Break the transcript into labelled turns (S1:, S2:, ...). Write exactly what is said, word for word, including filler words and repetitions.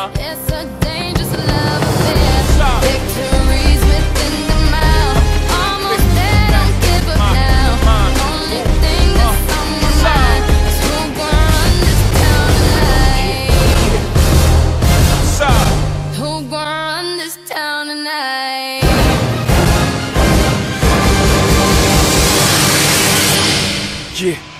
S1: Uh-huh.
S2: It's a dangerous love affair. Victories within the mile. Almost there, don't give up now. The only thing that's on my mind is who gon' run this town tonight. Who gon' run this town tonight?
S1: Yeah.